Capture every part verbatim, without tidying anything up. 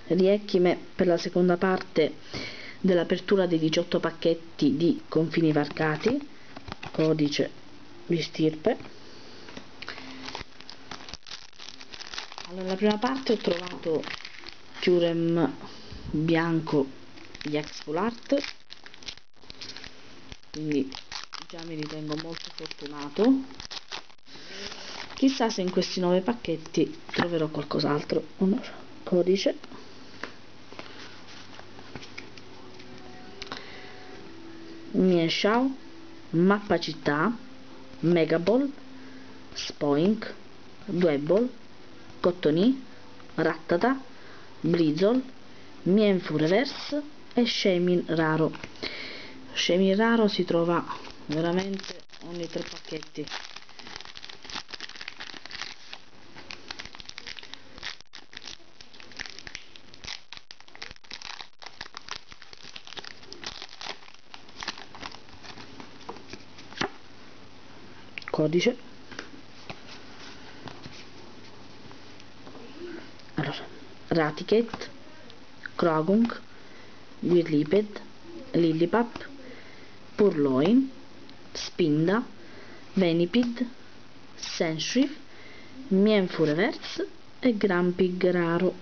Riecchime per la seconda parte dell'apertura dei diciotto pacchetti di confini varcati, codice di stirpe. Allora, nella prima parte ho trovato Kyurem bianco di Ex Full Art, quindi già mi ritengo molto fortunato. Chissà se in questi nove pacchetti troverò qualcos'altro. Allora, codice, Mienshao, Mappa Città, Megaball, Spoink, Dwebble, Cottony, Rattata, Blizzle, Mienfoo Reverse e Shaymin raro. Shaymin raro si trova veramente ogni tre pacchetti. Codice, allora, Raticate, Krogunk, Whirliped, Lillipap, Purloin, Spinda, Venipede, Senshiv, Mienfoo Reverse e Grumpig raro.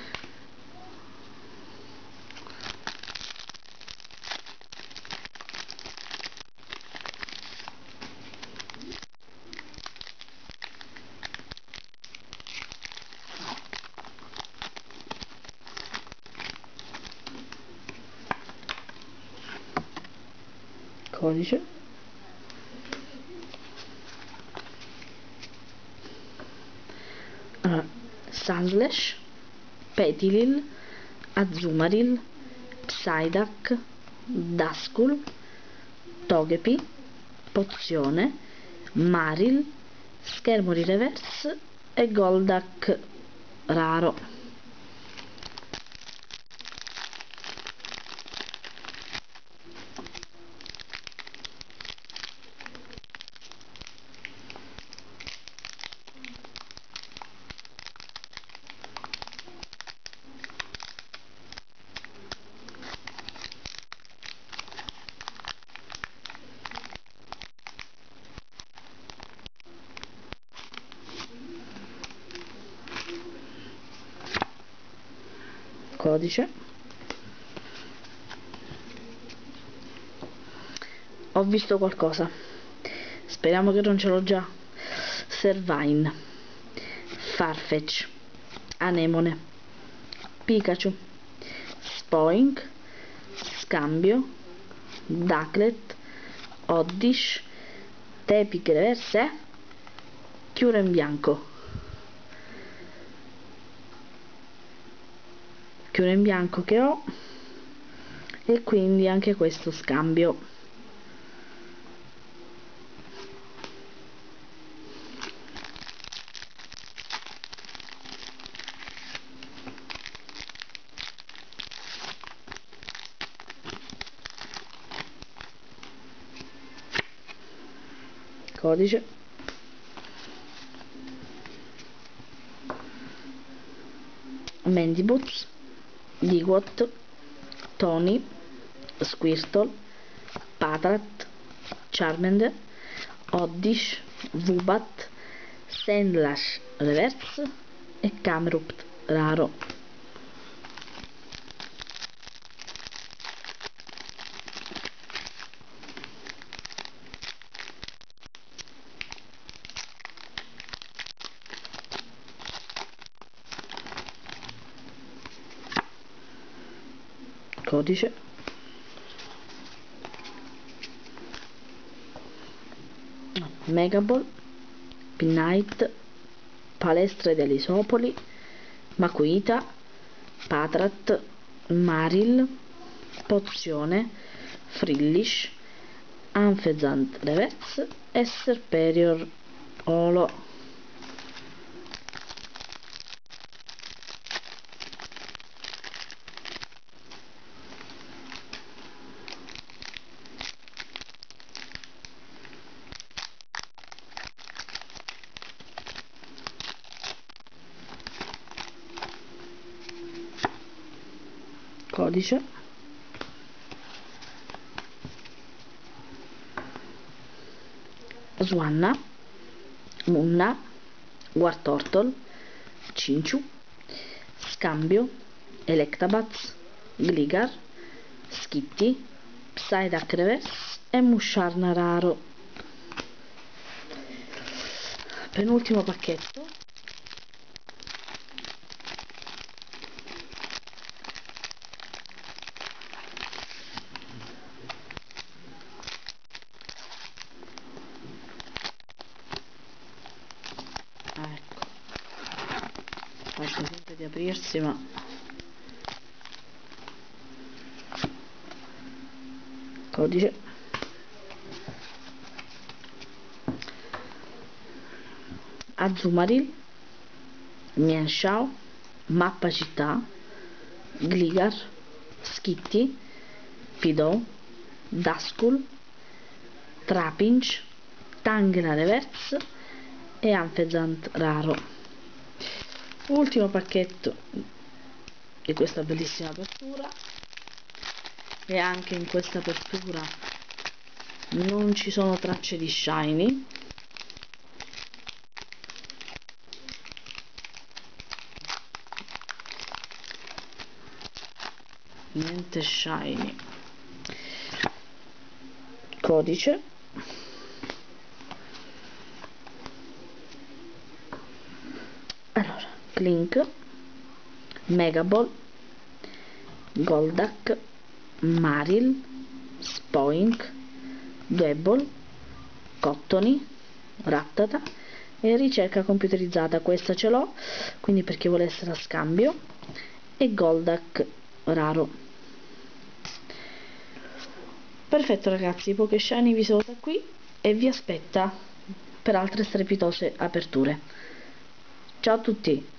Codice, allora, Sandslash, Petilil, Azumarill, Psyduck, Duskull, Togepi, Pozione, Marill, Schermo di Reverse e Golduck raro. Codice, ho visto qualcosa, speriamo che non ce l'ho già. Servine, Farfetch, Anemone, Pikachu, Spoink, Scambio, Ducklet, Oddish, Tepic Reverse, Kyurem bianco. Kyurem bianco che ho, e quindi anche questo scambio. Codice, Mandibuzz, Digwott, Tony, Squirtle, Patrat, Charmander, Oddish, Zubat, Sandslash Reverse e Camerupt raro. Codice, Megaball, Pinnite, Palestra di Alisopoli, Makuhita, Patrat, Marill, Pozione, Frillish, Anfezant Reverse e Serperior Olo. codice, Swanna, Munna, Wartortle, Cinchu, Scambio, Electabuzz, Gligar, Skitty, Psyduck Reverse e Musharna raro. Penultimo pacchetto. Ecco, faccio finta di aprirsi, ma codice, Azumarill, Mienshao, Mappa Città, Gligar, Skitty, Pidou, Duskull, Trapinch, Tangela Reverse e Ampezant raro. Ultimo pacchetto di questa bellissima apertura, e anche in questa apertura non ci sono tracce di shiny. Niente shiny. Codice, allora, Clink, Megaball, Golduck, Marill, Spoink, Dwebble, Cottony, Rattata e ricerca computerizzata. Questa ce l'ho, quindi per chi vuole essere a scambio, e Golduck raro. Perfetto ragazzi, Poké Shiny vi saluta qui e vi aspetta per altre strepitose aperture. Ciao a tutti!